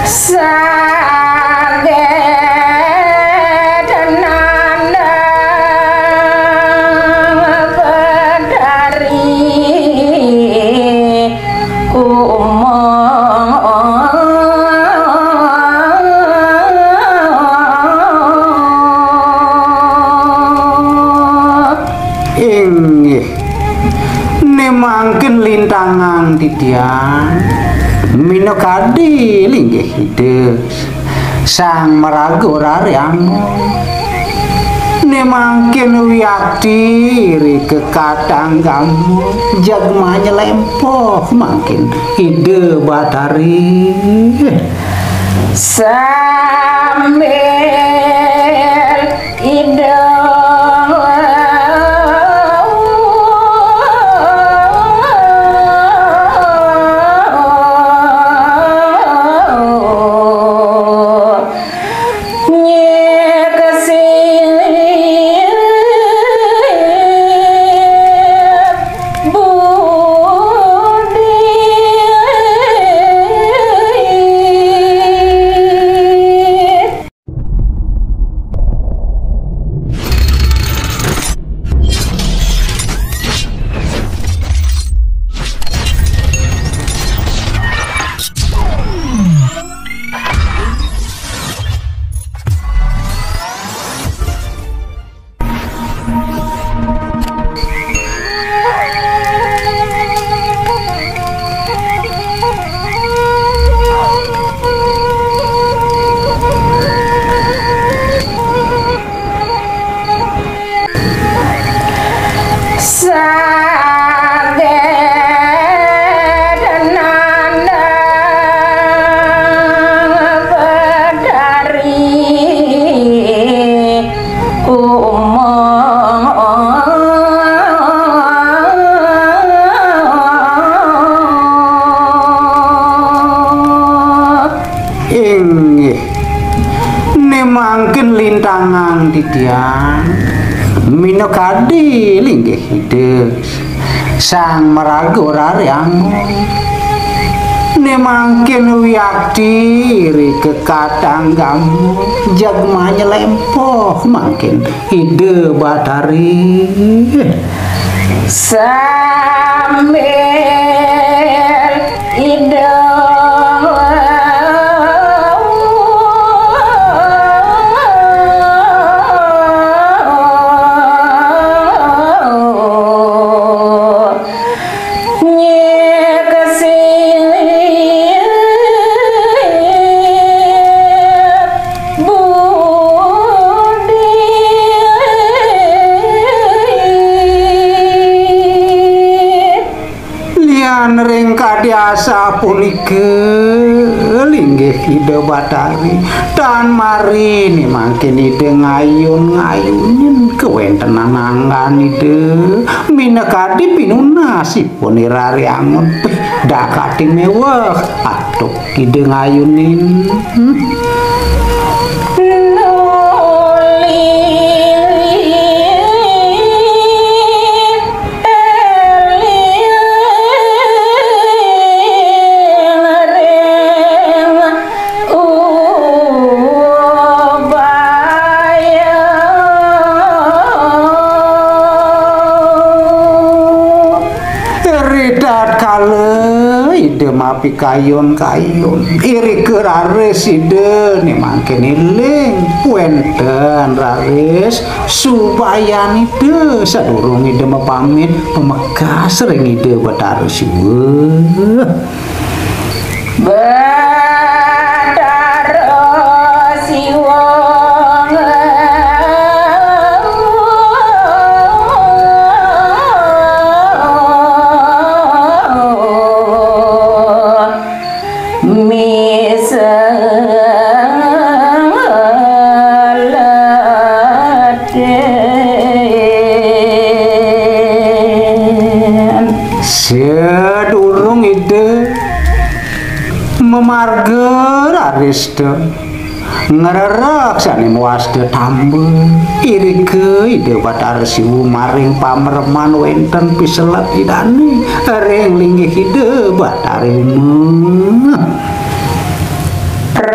Mangkin lintangan titian mino kadi linggih hidup sang merago raryang ne mangkin wiakti ri kekatang kamu jagmanya lempoh mangkin ide batari sambil ide mangkin lintangan titian mino kadi linggih hidup sang merago raryang ne mangkin wiakti ri kekatang kamu jagmanya lempoh mangkin ide batari sambil ide ring kadiasa punike linggih ide batari dan mari ni mangkin ide ngayun-ngayunin kewentenan anggan ide mina kadi pinunasipun iraryang dak kating mewah atuk ide ngayunin ide mapi kayun-kayun iri ke raris ide nih mangkin iling puenten raris supaya ide sadurung ide mapamit pemekas ring ide batarus sedurung ide memarga raris de ngererak sani muas de tambe iri ke ide batarsi maring pamerman wenten piselat idani reng linggih ide batari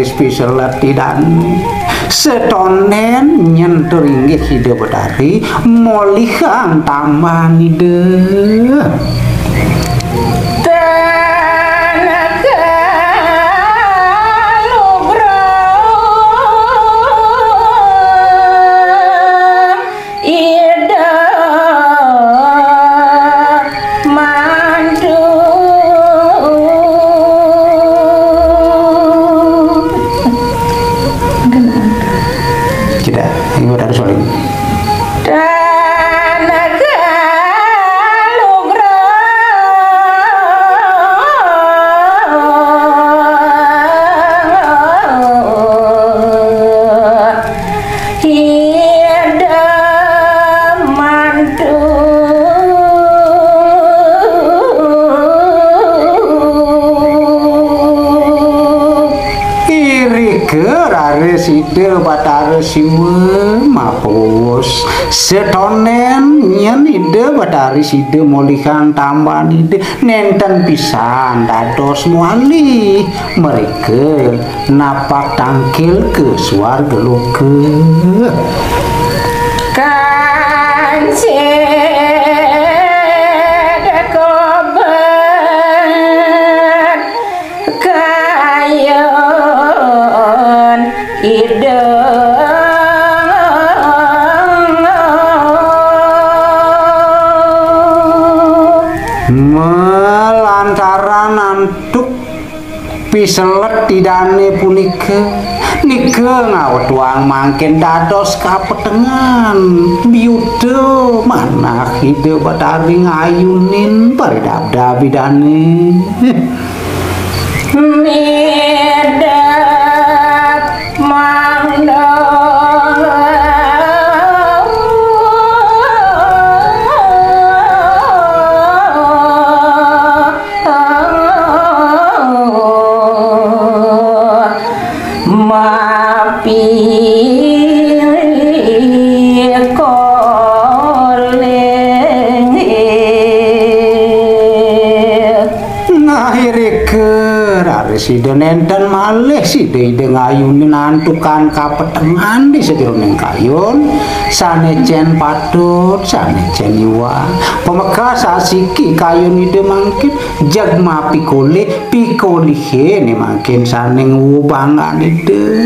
baris piselet tidak setonen nyentur inggih ide Betari molihang tambahan ide Side Batara siwe mapus setonen nyen ide Batari side molihang tambahan ide nenten pisan dados muali mereka napak tangkil ke swarga loka melantaran antuk piselet tidane punika nika ngawet wang mangken dados kapetengan biuda manah ide Batari ngayunin paridabda bidane medap mangdong side nenten malih side ide ngayunin antukan kapetengan di sejroning kayon sanejen patut sanejen iwa pemeka sasiki kayon ide mangkin jagma pikolihe ne mangkin saning wubangan ide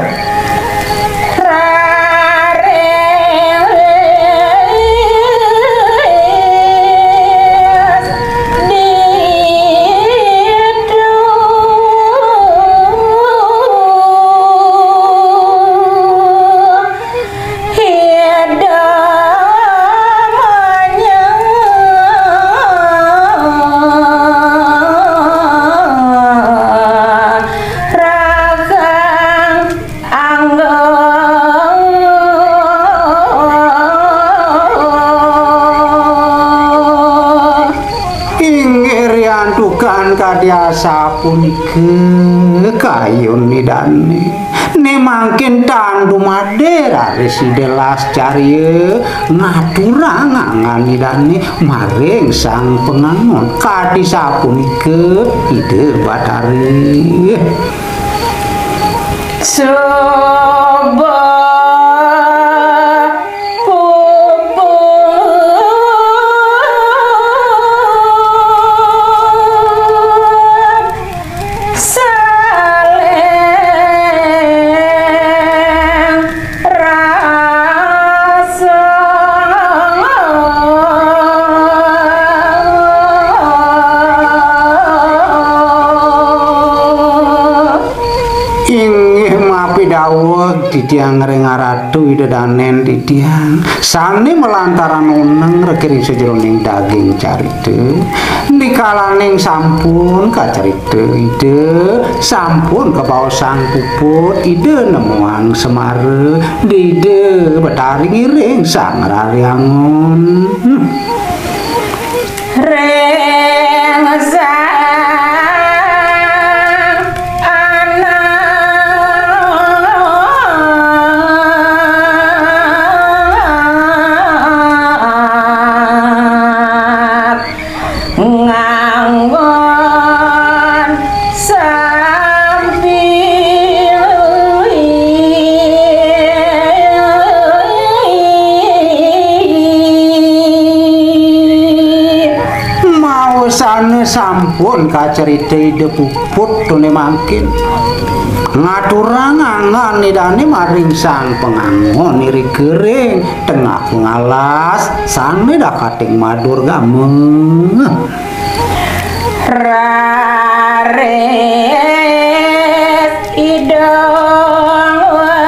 kadiasa punike kayun nidane ne mangkin tandu madera reside las cariye ngaturang ngangan nidane maring sang pengangon kadisa punike ide Batari coba tiang rengaratu ide danen tiang sane melantaran uneng rekiring sejroning daging carite dikalaning sampun kacarite ide sampun kebawa sang puput ide nemuang semare dide Batari ngiring sang rariangon reng nganggon sambil sampun kacerita ide puput tune mangkin ngaturang angan nidane maring sang pengangon iri kering tengah ngalas sane dah kating madur gameng rares idong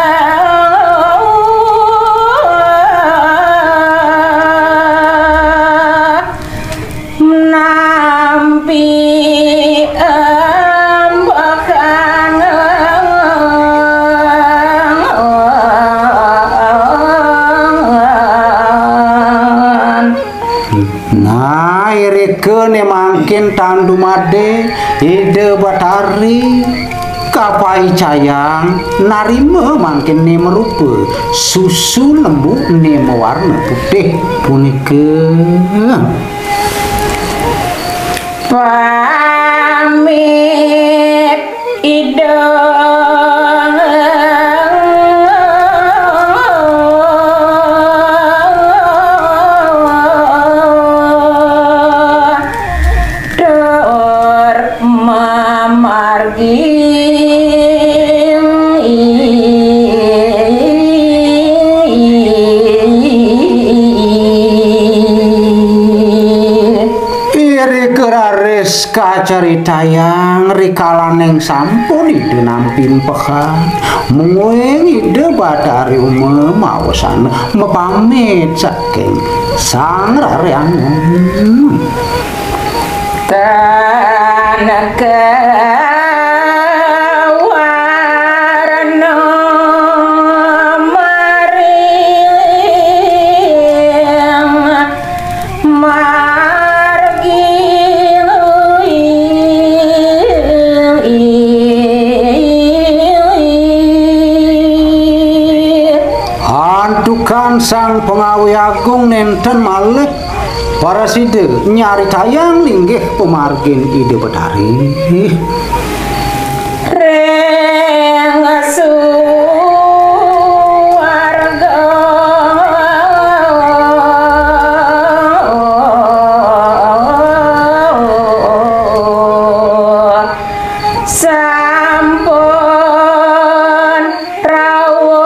menampi kene mangkin tandu made ide batari kapai cayang narima mangkin ne merupa susu lembu ne mewarna putih punika pamit idong kacaritayang rikalaneng sampun ide nampin pekan mueng ide batari mawasan mepamit saking sang rareangon tanaka sang pengawi agung nenten malih para side nyari tayang linggih pemargin ide betari reng suwarga sampun rawuh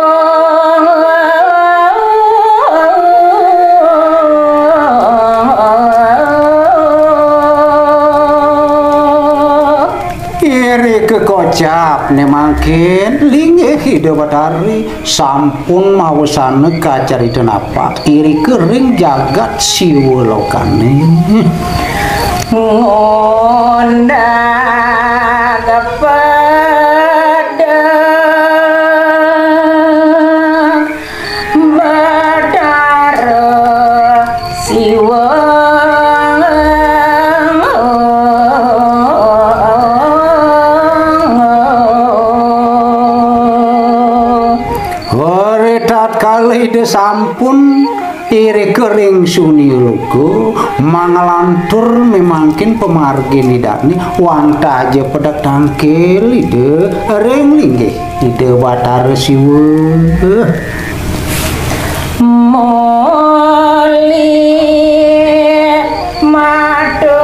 kekocap ne mangkin linggih ide batari sampun mawasane kacarita napak iri kering jagat siwa lokane ngonda kepada Batara siwa ide sampun iri kering suni lugu mangalantur memangkin pemargin idani wanta aja pedak tangkil ide ring linggih ide Batara siwa moli madu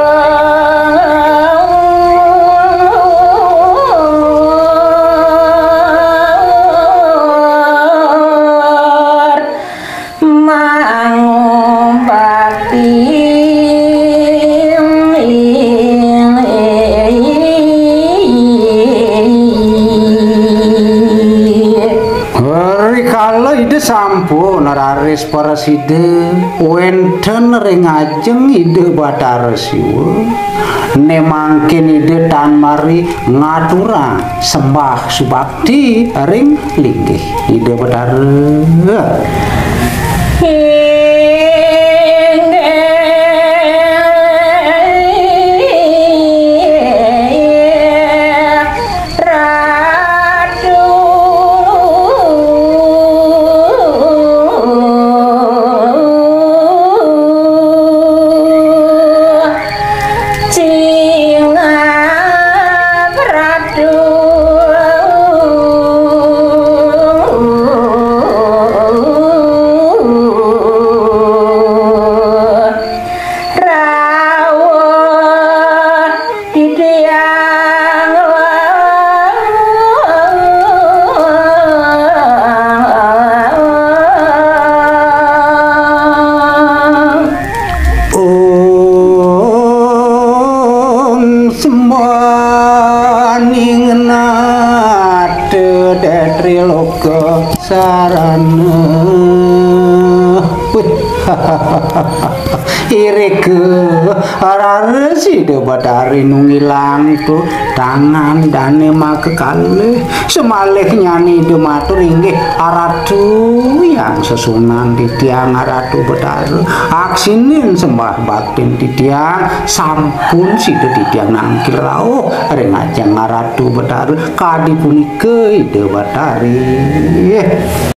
sampun raris para side wenten ring ajeng ide Batara siwa ne mangkin ide tan mari ngaturang sembah subakti ring linggih ide Batara marana ireke araresi de Batari nungilang tu tangan dane make kalih semalih nyani de matur inggih aratu yang sesunan titiang aratu Batari aksinin sembah baktin titiang sampun sida titiang nangkil rawuh ring ajeng aratu Batari kadi punika ide Batari